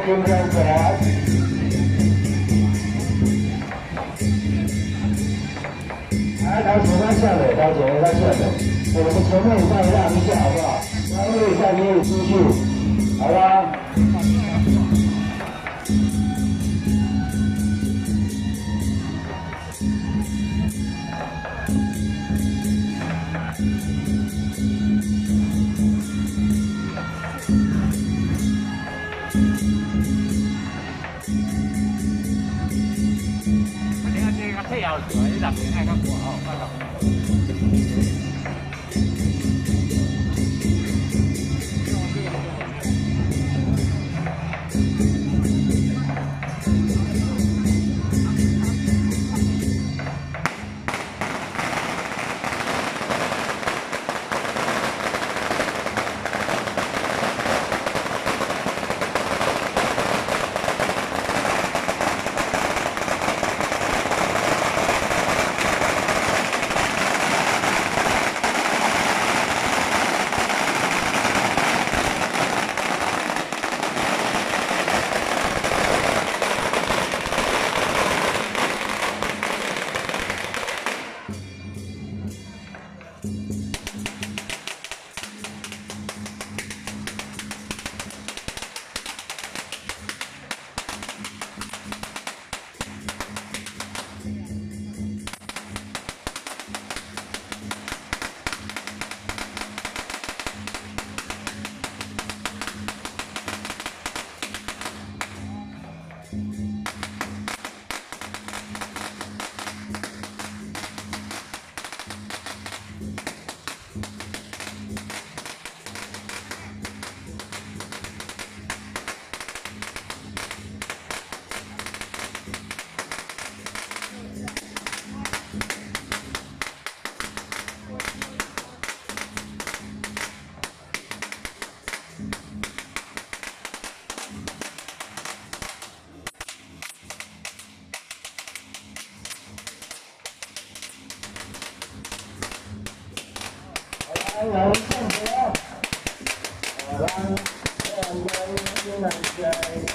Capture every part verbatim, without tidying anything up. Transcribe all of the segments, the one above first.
金香团。来，到前面下面，到前面到下面，我们前面再让一下好不好？让一下没有出去，好吧？ 要住喺入邊係咁過後，翻落。来，我们上车。好啦，这样子先来在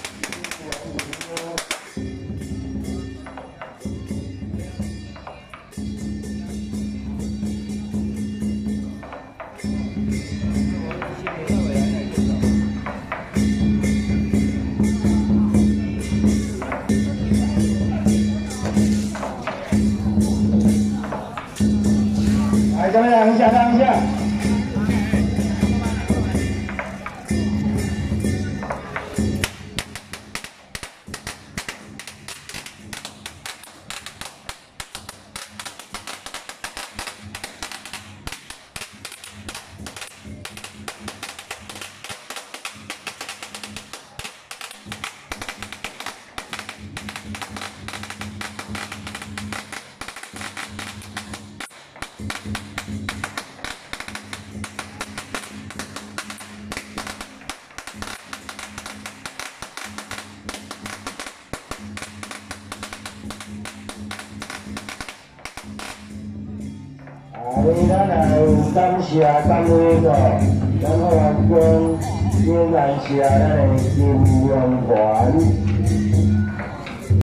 来，这边让一下，让一下。 你咱来有感谢单位个，然后员工仍然是咱的金融团。